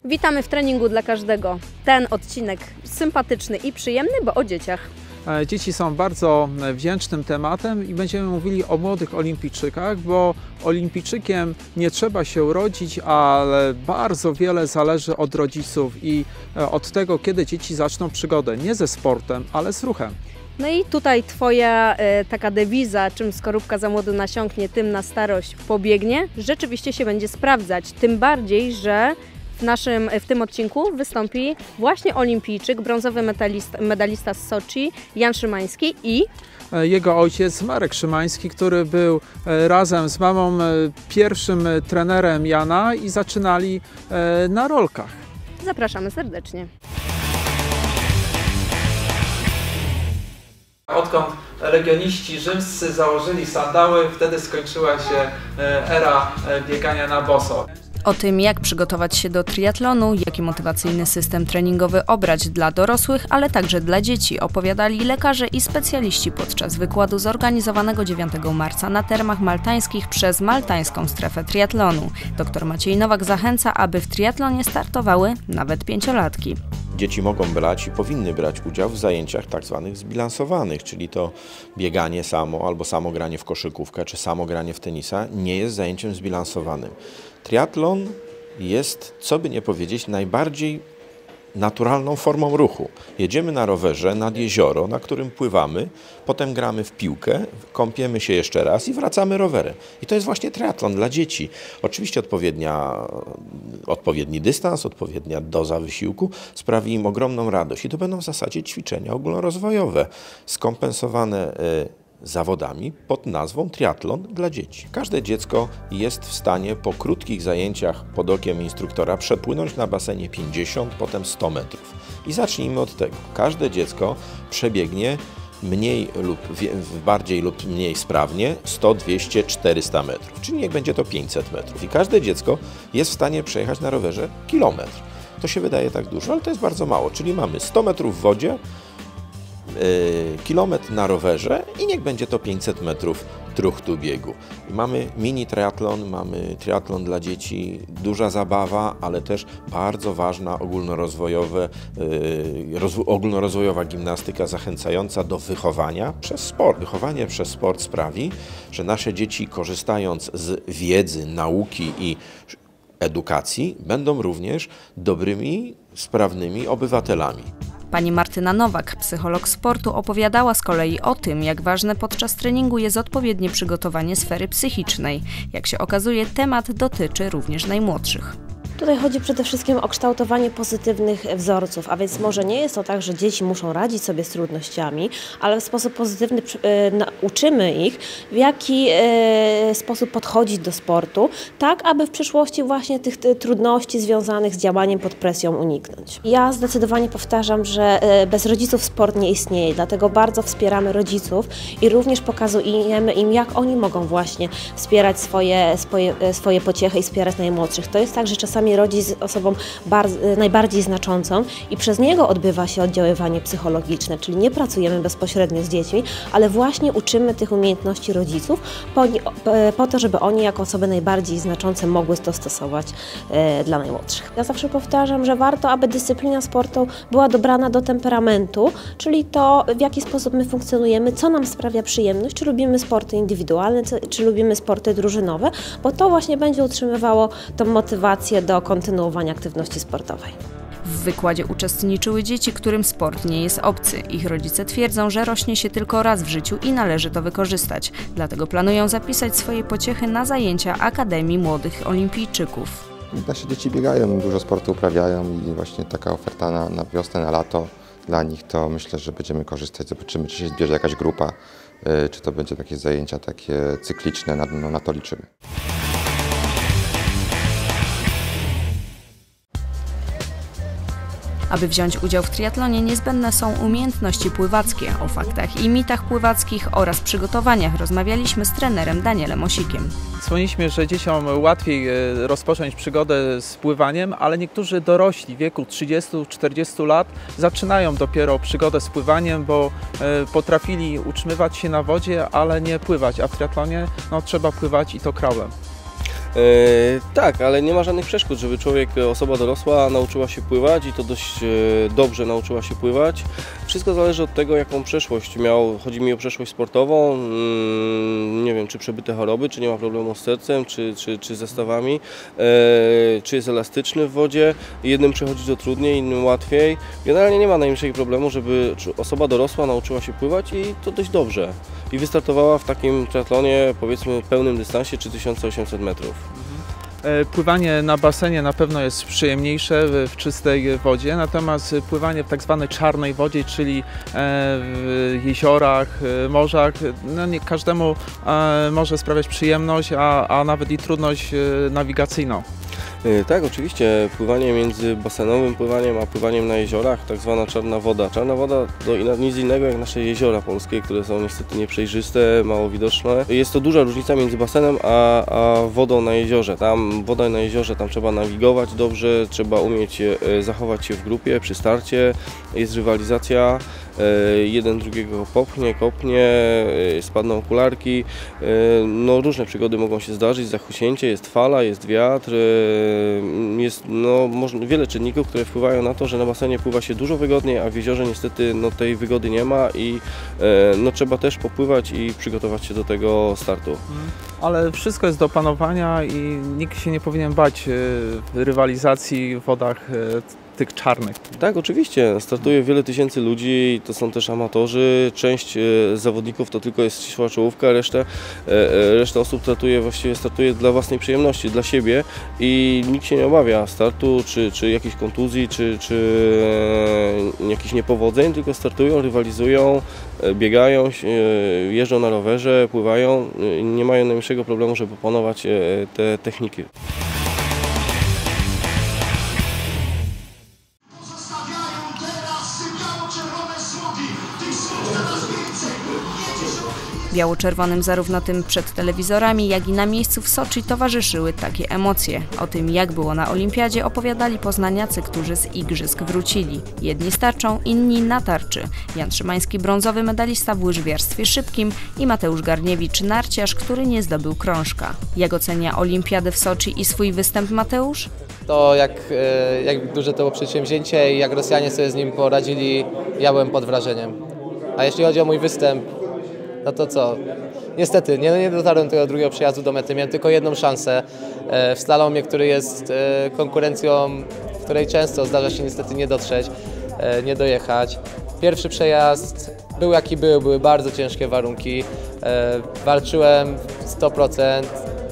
Witamy w treningu dla każdego. Ten odcinek sympatyczny i przyjemny, bo o dzieciach. Dzieci są bardzo wdzięcznym tematem i będziemy mówili o młodych olimpijczykach, bo olimpijczykiem nie trzeba się urodzić, ale bardzo wiele zależy od rodziców i od tego, kiedy dzieci zaczną przygodę nie ze sportem, ale z ruchem. No i tutaj Twoja taka dewiza, czym skorupka za młodu nasiąknie, tym na starość pobiegnie, rzeczywiście się będzie sprawdzać. Tym bardziej, że w tym odcinku wystąpi właśnie olimpijczyk, brązowy medalista z Soczi, Jan Szymański i jego ojciec Marek Szymański, który był razem z mamą pierwszym trenerem Jana i zaczynali na rolkach. Zapraszamy serdecznie. Odkąd legioniści rzymscy założyli sandały, wtedy skończyła się era biegania na boso. O tym, jak przygotować się do triatlonu, jaki motywacyjny system treningowy obrać dla dorosłych, ale także dla dzieci, opowiadali lekarze i specjaliści podczas wykładu zorganizowanego 9 marca na termach maltańskich przez Maltańską Strefę Triatlonu. Dr Maciej Nowak zachęca, aby w triatlonie startowały nawet pięciolatki. Dzieci mogą brać i powinny brać udział w zajęciach tak zwanych zbilansowanych, czyli to bieganie samo albo samo granie w koszykówkę czy samo granie w tenisa nie jest zajęciem zbilansowanym. Triatlon jest, co by nie powiedzieć, najbardziej naturalną formą ruchu. Jedziemy na rowerze nad jezioro, na którym pływamy, potem gramy w piłkę, kąpiemy się jeszcze raz i wracamy rowerem. I to jest właśnie triatlon dla dzieci. Oczywiście odpowiedni dystans, odpowiednia doza wysiłku sprawi im ogromną radość. I to będą w zasadzie ćwiczenia ogólnorozwojowe, skompensowane zawodami pod nazwą triatlon dla dzieci. Każde dziecko jest w stanie po krótkich zajęciach pod okiem instruktora przepłynąć na basenie 50, potem 100 metrów. I zacznijmy od tego. Każde dziecko przebiegnie bardziej lub mniej sprawnie 100, 200, 400 metrów, czyli niech będzie to 500 metrów. I każde dziecko jest w stanie przejechać na rowerze kilometr. To się wydaje tak dużo, ale to jest bardzo mało, czyli mamy 100 metrów w wodzie, kilometr na rowerze i niech będzie to 500 metrów truchtu biegu. Mamy mini triatlon, mamy triatlon dla dzieci, duża zabawa, ale też bardzo ważna ogólnorozwojowa gimnastyka zachęcająca do wychowania przez sport. Wychowanie przez sport sprawi, że nasze dzieci, korzystając z wiedzy, nauki i edukacji, będą również dobrymi, sprawnymi obywatelami. Pani Martyna Nowak, psycholog sportu, opowiadała z kolei o tym, jak ważne podczas treningu jest odpowiednie przygotowanie sfery psychicznej. Jak się okazuje, temat dotyczy również najmłodszych. Tutaj chodzi przede wszystkim o kształtowanie pozytywnych wzorców, a więc może nie jest to tak, że dzieci muszą radzić sobie z trudnościami, ale w sposób pozytywny uczymy ich, w jaki sposób podchodzić do sportu, tak aby w przyszłości właśnie tych trudności związanych z działaniem pod presją uniknąć. Ja zdecydowanie powtarzam, że bez rodziców sport nie istnieje, dlatego bardzo wspieramy rodziców i również pokazujemy im, jak oni mogą właśnie wspierać swoje pociechy i wspierać najmłodszych. To jest tak, że czasami rodzic z osobą najbardziej znaczącą i przez niego odbywa się oddziaływanie psychologiczne, czyli nie pracujemy bezpośrednio z dziećmi, ale właśnie uczymy tych umiejętności rodziców po to, żeby oni jako osoby najbardziej znaczące mogły to stosować dla najmłodszych. Ja zawsze powtarzam, że warto, aby dyscyplina sportu była dobrana do temperamentu, czyli to, w jaki sposób my funkcjonujemy, co nam sprawia przyjemność, czy lubimy sporty indywidualne, czy lubimy sporty drużynowe, bo to właśnie będzie utrzymywało tą motywację do kontynuowania aktywności sportowej. W wykładzie uczestniczyły dzieci, którym sport nie jest obcy. Ich rodzice twierdzą, że rośnie się tylko raz w życiu i należy to wykorzystać. Dlatego planują zapisać swoje pociechy na zajęcia Akademii Młodych Olimpijczyków. Nasze dzieci biegają, dużo sportu uprawiają i właśnie taka oferta na wiosnę, na lato dla nich, to myślę, że będziemy korzystać. Zobaczymy, czy się zbierze jakaś grupa, czy to będzie takie zajęcia takie cykliczne, na to liczymy. Aby wziąć udział w triatlonie, niezbędne są umiejętności pływackie. O faktach i mitach pływackich oraz przygotowaniach rozmawialiśmy z trenerem Danielem Osikiem. Wspomnieliśmy, że dzieciom łatwiej rozpocząć przygodę z pływaniem, ale niektórzy dorośli w wieku 30-40 lat zaczynają dopiero przygodę z pływaniem, bo potrafili utrzymywać się na wodzie, ale nie pływać, a w triatlonie trzeba pływać i to kraulem. Tak, ale nie ma żadnych przeszkód, żeby osoba dorosła nauczyła się pływać i to dość dobrze nauczyła się pływać. Wszystko zależy od tego, jaką przeszłość miał. Chodzi mi o przeszłość sportową, nie wiem, czy przebyte choroby, czy nie ma problemu z sercem, czy ze stawami, czy jest elastyczny w wodzie. Jednym przechodzi to trudniej, innym łatwiej. Generalnie nie ma najmniejszego problemu, żeby osoba dorosła nauczyła się pływać i to dość dobrze. I wystartowała w takim triatlonie, powiedzmy, pełnym dystansie 3800 metrów. Pływanie na basenie na pewno jest przyjemniejsze w czystej wodzie, natomiast pływanie w tak zwanej czarnej wodzie, czyli w jeziorach, morzach, no nie każdemu może sprawiać przyjemność, a nawet i trudność nawigacyjną. Tak, oczywiście. Pływanie między basenowym pływaniem a pływaniem na jeziorach, tak zwana czarna woda. Czarna woda to nic innego jak nasze jeziora polskie, które są niestety nieprzejrzyste, mało widoczne. Jest to duża różnica między basenem a wodą na jeziorze. Tam woda na jeziorze, tam trzeba nawigować dobrze, trzeba umieć zachować się w grupie przy starcie, jest rywalizacja. Jeden drugiego popchnie, kopnie, spadną okularki. No, różne przygody mogą się zdarzyć, zachuśnięcie, jest fala, jest wiatr, jest wiele czynników, które wpływają na to, że na basenie pływa się dużo wygodniej, a w jeziorze niestety tej wygody nie ma i trzeba też popływać i przygotować się do tego startu. Ale wszystko jest do opanowania i nikt się nie powinien bać rywalizacji w wodach tych czarnych. Tak, oczywiście. Startuje wiele tysięcy ludzi, to są też amatorzy. Część zawodników to tylko jest ścisła czołówka, reszta osób właściwie startuje dla własnej przyjemności, dla siebie i nikt się nie obawia startu, czy jakichś kontuzji, czy jakichś niepowodzeń, tylko startują, rywalizują, biegają, jeżdżą na rowerze, pływają, nie mają najmniejszego problemu, żeby opanować te techniki. Biało-czerwonym zarówno tym przed telewizorami, jak i na miejscu w Soczi towarzyszyły takie emocje. O tym, jak było na olimpiadzie, opowiadali poznaniacy, którzy z igrzysk wrócili. Jedni z tarczą, inni na tarczy. Jan Szymański, brązowy medalista w łyżwiarstwie szybkim i Mateusz Garniewicz, narciarz, który nie zdobył krążka. Jak ocenia olimpiadę w Soczi i swój występ Mateusz? To jak duże to było przedsięwzięcie i jak Rosjanie sobie z nim poradzili, ja byłem pod wrażeniem. A jeśli chodzi o mój występ, no to co? Niestety, nie dotarłem do tego drugiego przejazdu do mety. Miałem tylko jedną szansę w slalomie, który jest konkurencją, w której często zdarza się niestety nie dotrzeć, nie dojechać. Pierwszy przejazd był jaki był, były bardzo ciężkie warunki. Walczyłem 100%.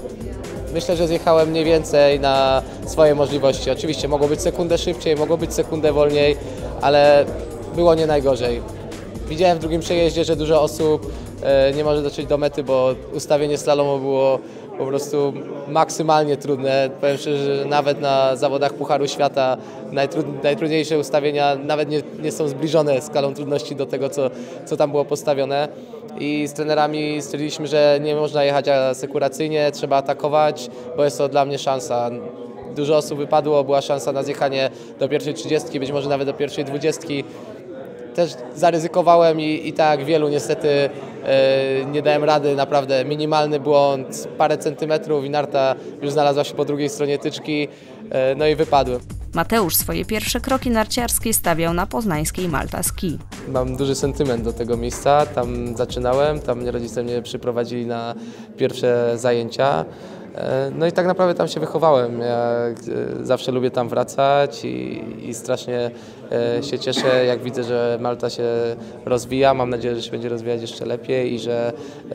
Myślę, że zjechałem mniej więcej na swoje możliwości. Oczywiście mogło być sekundę szybciej, mogło być sekundę wolniej, ale było nie najgorzej. Widziałem w drugim przejeździe, że dużo osób nie może dotrzeć do mety, bo ustawienie slalomu było po prostu maksymalnie trudne. Powiem szczerze, że nawet na zawodach Pucharu Świata najtrudniejsze ustawienia nawet nie są zbliżone skalą trudności do tego, co tam było postawione. I z trenerami stwierdziliśmy, że nie można jechać asekuracyjnie, trzeba atakować, bo jest to dla mnie szansa. Dużo osób wypadło, była szansa na zjechanie do pierwszej 30, być może nawet do pierwszej 20. Też zaryzykowałem i tak wielu niestety nie dałem rady, naprawdę minimalny błąd, parę centymetrów i narta już znalazła się po drugiej stronie tyczki, no i wypadłem. Mateusz swoje pierwsze kroki narciarskie stawiał na poznańskiej Malta Ski. Mam duży sentyment do tego miejsca, tam zaczynałem, tam rodzice mnie przyprowadzili na pierwsze zajęcia. No i tak naprawdę tam się wychowałem. Ja zawsze lubię tam wracać i strasznie się cieszę, jak widzę, że Malta się rozwija. Mam nadzieję, że się będzie rozwijać jeszcze lepiej i że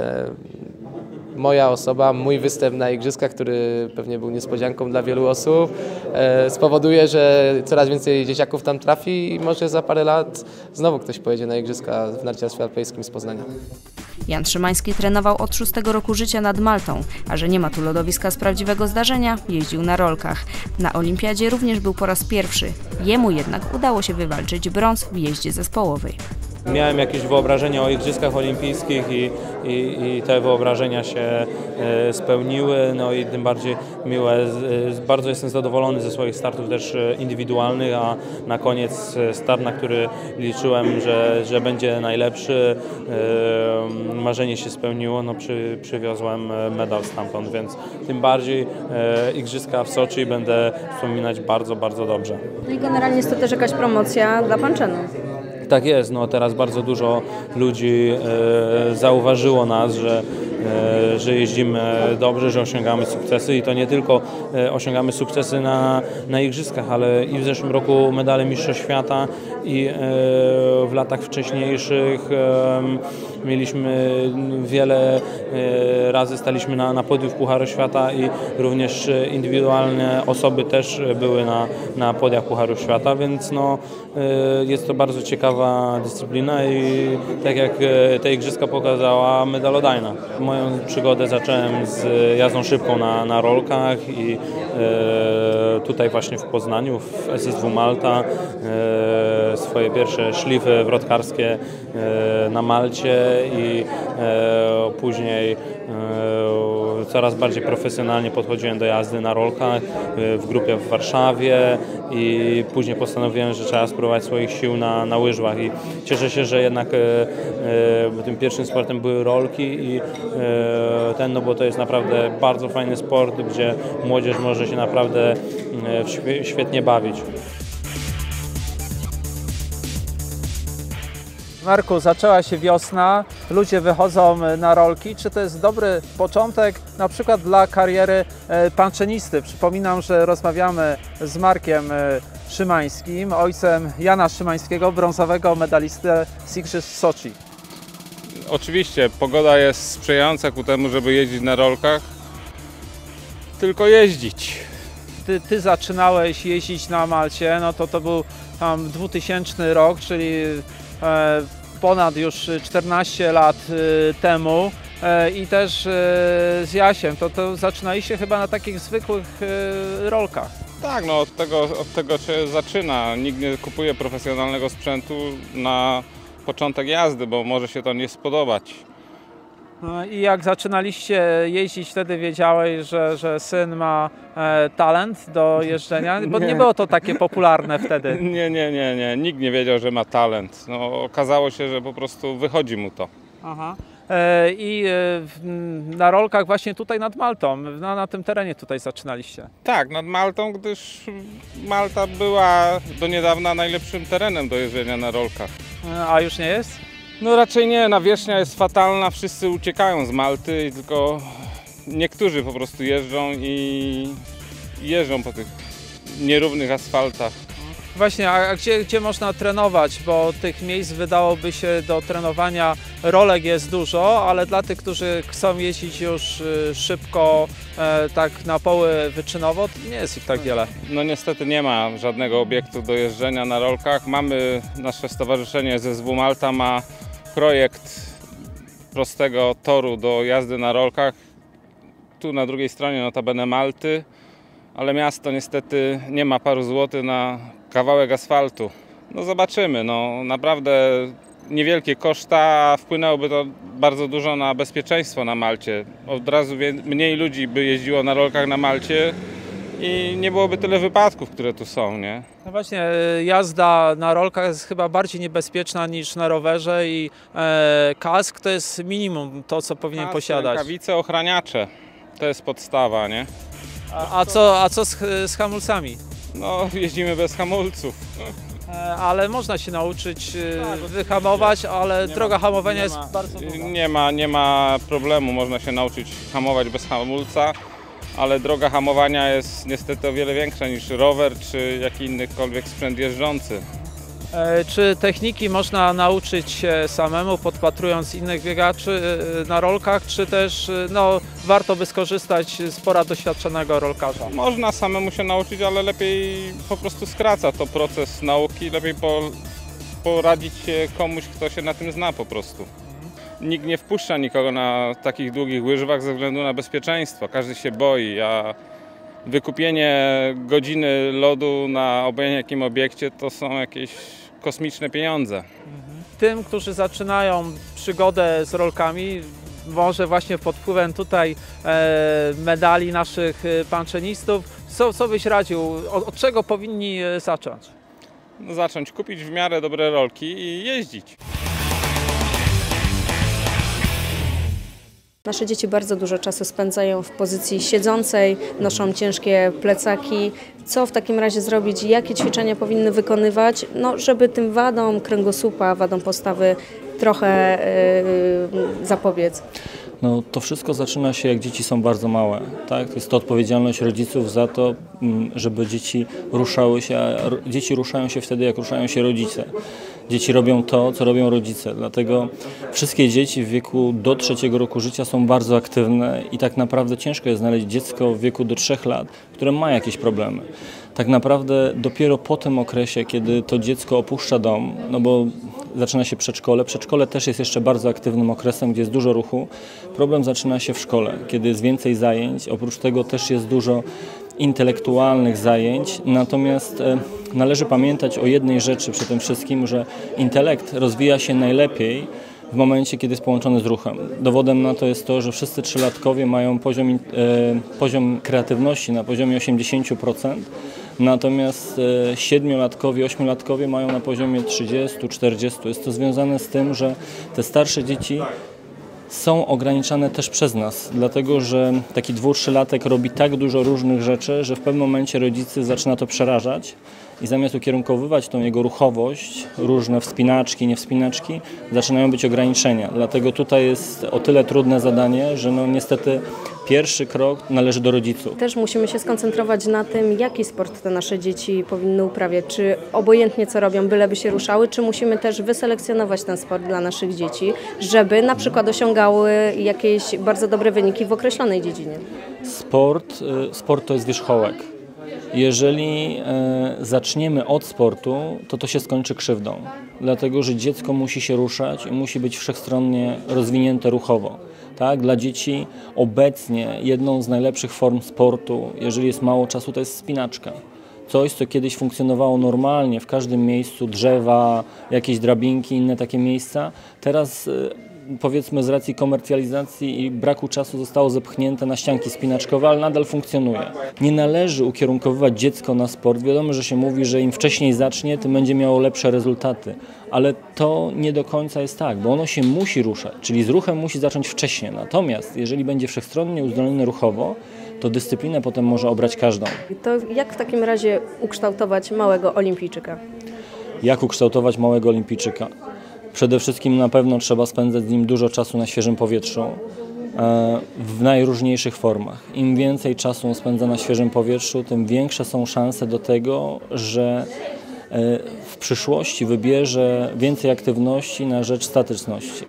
moja osoba, mój występ na igrzyskach, który pewnie był niespodzianką dla wielu osób, spowoduje, że coraz więcej dzieciaków tam trafi i może za parę lat znowu ktoś pojedzie na igrzyska w narciarstwie alpejskim z Poznania. Jan Szymański trenował od 6 roku życia nad Maltą, a że nie ma tu lodowiska z prawdziwego zdarzenia, jeździł na rolkach. Na olimpiadzie również był po raz pierwszy. Jemu jednak udało się wywalczyć brąz w jeździe zespołowej. Miałem jakieś wyobrażenia o Igrzyskach Olimpijskich i te wyobrażenia się spełniły, no i tym bardziej bardzo jestem zadowolony ze swoich startów też indywidualnych, a na koniec start, na który liczyłem, że będzie najlepszy, marzenie się spełniło, no przywiozłem medal stamtąd, więc tym bardziej Igrzyska w Soczi będę wspominać bardzo, bardzo dobrze. No i generalnie jest to też jakaś promocja dla Panczenu. Tak jest, no teraz bardzo dużo ludzi zauważyło nas, że jeździmy dobrze, że osiągamy sukcesy i to nie tylko osiągamy sukcesy na Igrzyskach, ale i w zeszłym roku medale Mistrzostw Świata i w latach wcześniejszych mieliśmy wiele razy, staliśmy na podium Pucharu Świata i również indywidualne osoby też były na podiach Pucharu Świata, więc no, jest to bardzo ciekawa dyscyplina i tak jak te Igrzyska pokazała, medalodajna. Moją przygodę zacząłem z jazdą szybką na rolkach i tutaj właśnie w Poznaniu, w SSW Malta, swoje pierwsze szlify wrotkarskie na Malcie i później coraz bardziej profesjonalnie podchodziłem do jazdy na rolkach w grupie w Warszawie i później postanowiłem, że trzeba spróbować swoich sił na łyżwach i cieszę się, że jednak tym pierwszym sportem były rolki i no bo to jest naprawdę bardzo fajny sport, gdzie młodzież może się naprawdę świetnie bawić. Marku, zaczęła się wiosna, ludzie wychodzą na rolki. Czy to jest dobry początek na przykład dla kariery panczenisty? Przypominam, że rozmawiamy z Markiem Szymańskim, ojcem Jana Szymańskiego, brązowego medalisty z Igrzysk w Soczi. Oczywiście pogoda jest sprzyjająca ku temu, żeby jeździć na rolkach, tylko jeździć. Ty zaczynałeś jeździć na Malcie, no to był tam 2000 rok, czyli ponad już 14 lat temu i też z Jasiem, to zaczynaliście chyba na takich zwykłych rolkach. Tak, no od tego się zaczyna. Nikt nie kupuje profesjonalnego sprzętu na początek jazdy, bo może się to nie spodobać. No i jak zaczynaliście jeździć, wtedy wiedziałeś, że syn ma talent do jeżdżenia? Bo nie było to takie popularne wtedy. Nie. Nikt nie wiedział, że ma talent. No, okazało się, że po prostu wychodzi mu to. Aha. I na rolkach właśnie tutaj nad Maltą, na tym terenie tutaj zaczynaliście. Tak, nad Maltą, gdyż Malta była do niedawna najlepszym terenem do jeżdżenia na rolkach. A już nie jest? No raczej nie, nawierzchnia jest fatalna, wszyscy uciekają z Malty, tylko niektórzy po prostu jeżdżą po tych nierównych asfaltach. Właśnie, a gdzie można trenować, bo tych miejsc wydałoby się do trenowania rolek jest dużo, ale dla tych, którzy chcą jeździć już szybko, tak na poły wyczynowo, to nie jest ich tak wiele. No niestety nie ma żadnego obiektu do jeżdżenia na rolkach. Nasze stowarzyszenie SSW Malta ma projekt prostego toru do jazdy na rolkach. Tu na drugiej stronie notabene Malty, ale miasto niestety nie ma paru złotych na kawałek asfaltu. No zobaczymy, no naprawdę niewielkie koszta, a wpłynęłoby to bardzo dużo na bezpieczeństwo na Malcie. Od razu mniej ludzi by jeździło na rolkach na Malcie i nie byłoby tyle wypadków, które tu są, nie? No właśnie, jazda na rolkach jest chyba bardziej niebezpieczna niż na rowerze i kask to jest minimum to, co powinien posiadać. Rękawice, ochraniacze, to jest podstawa, nie? A co z hamulcami? No, jeździmy bez hamulców. Ale można się nauczyć wyhamować, ale droga hamowania jest bardzo długa. Nie ma problemu, można się nauczyć hamować bez hamulca, ale droga hamowania jest niestety o wiele większa niż rower czy jakikolwiek sprzęt jeżdżący. Czy techniki można nauczyć się samemu, podpatrując innych biegaczy na rolkach, czy też warto by skorzystać z porad doświadczonego rolkarza? Można samemu się nauczyć, ale lepiej po prostu skraca to proces nauki, lepiej poradzić się komuś, kto się na tym zna po prostu. Nikt nie wpuszcza nikogo na takich długich łyżwach ze względu na bezpieczeństwo, każdy się boi, a wykupienie godziny lodu na obojętnie jakim obiekcie to są jakieś kosmiczne pieniądze. tym, którzy zaczynają przygodę z rolkami, może właśnie pod wpływem tutaj medali naszych panczenistów, co byś radził, od czego powinni zacząć? No, zacząć kupić w miarę dobre rolki i jeździć. Nasze dzieci bardzo dużo czasu spędzają w pozycji siedzącej, noszą ciężkie plecaki. Co w takim razie zrobić? Jakie ćwiczenia powinny wykonywać, żeby tym wadom kręgosłupa, wadom postawy trochę zapobiec? No, to wszystko zaczyna się, jak dzieci są bardzo małe. Tak? Jest to odpowiedzialność rodziców za to, żeby dzieci ruszały się, a dzieci ruszają się wtedy, jak ruszają się rodzice. Dzieci robią to, co robią rodzice, dlatego wszystkie dzieci w wieku do 3 roku życia są bardzo aktywne i tak naprawdę ciężko jest znaleźć dziecko w wieku do 3 lat, które ma jakieś problemy. Tak naprawdę dopiero po tym okresie, kiedy to dziecko opuszcza dom, no bo zaczyna się przedszkole. Przedszkole też jest jeszcze bardzo aktywnym okresem, gdzie jest dużo ruchu. Problem zaczyna się w szkole, kiedy jest więcej zajęć. Oprócz tego też jest dużo intelektualnych zajęć, natomiast należy pamiętać o jednej rzeczy przy tym wszystkim, że intelekt rozwija się najlepiej w momencie, kiedy jest połączony z ruchem. Dowodem na to jest to, że wszyscy 3-latkowie mają poziom kreatywności na poziomie 80%, natomiast 7-latkowie, 8-latkowie mają na poziomie 30-40%. Jest to związane z tym, że te starsze dzieci są ograniczane też przez nas, dlatego że taki 2-3-latek robi tak dużo różnych rzeczy, że w pewnym momencie rodzice zaczyna to przerażać i zamiast ukierunkowywać tą jego ruchowość, różne wspinaczki, niewspinaczki, zaczynają być ograniczenia. Dlatego tutaj jest o tyle trudne zadanie, że niestety pierwszy krok należy do rodziców. Też musimy się skoncentrować na tym, jaki sport te nasze dzieci powinny uprawiać. Czy obojętnie co robią, byleby się ruszały, czy musimy też wyselekcjonować ten sport dla naszych dzieci, żeby na przykład osiągały jakieś bardzo dobre wyniki w określonej dziedzinie. Sport to jest wierzchołek. Jeżeli zaczniemy od sportu, to się skończy krzywdą, dlatego że dziecko musi się ruszać i musi być wszechstronnie rozwinięte ruchowo. Tak? Dla dzieci obecnie jedną z najlepszych form sportu, jeżeli jest mało czasu, to jest wspinaczka. Coś, co kiedyś funkcjonowało normalnie w każdym miejscu, drzewa, jakieś drabinki, inne takie miejsca, teraz powiedzmy z racji komercjalizacji i braku czasu zostało zepchnięte na ścianki spinaczkowe, ale nadal funkcjonuje. Nie należy ukierunkowywać dziecko na sport. Wiadomo, że się mówi, że im wcześniej zacznie, tym będzie miało lepsze rezultaty. Ale to nie do końca jest tak, bo ono się musi ruszać, czyli z ruchem musi zacząć wcześniej. Natomiast jeżeli będzie wszechstronnie uzdolnione ruchowo, to dyscyplinę potem może obrać każdą. To jak w takim razie ukształtować małego olimpijczyka? Jak ukształtować małego olimpijczyka? Przede wszystkim na pewno trzeba spędzać z nim dużo czasu na świeżym powietrzu, w najróżniejszych formach. Im więcej czasu spędza na świeżym powietrzu, tym większe są szanse do tego, że w przyszłości wybierze więcej aktywności na rzecz statyczności.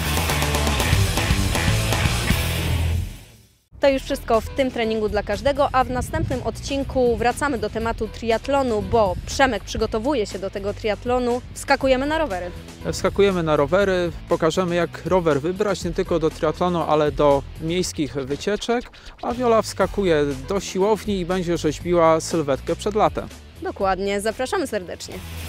To już wszystko w tym treningu dla każdego, a w następnym odcinku wracamy do tematu triatlonu, bo Przemek przygotowuje się do tego triatlonu. Wskakujemy na rowery. Wskakujemy na rowery, pokażemy jak rower wybrać nie tylko do triatlonu, ale do miejskich wycieczek, a Wiola wskakuje do siłowni i będzie rzeźbiła sylwetkę przed latem. Dokładnie, zapraszamy serdecznie.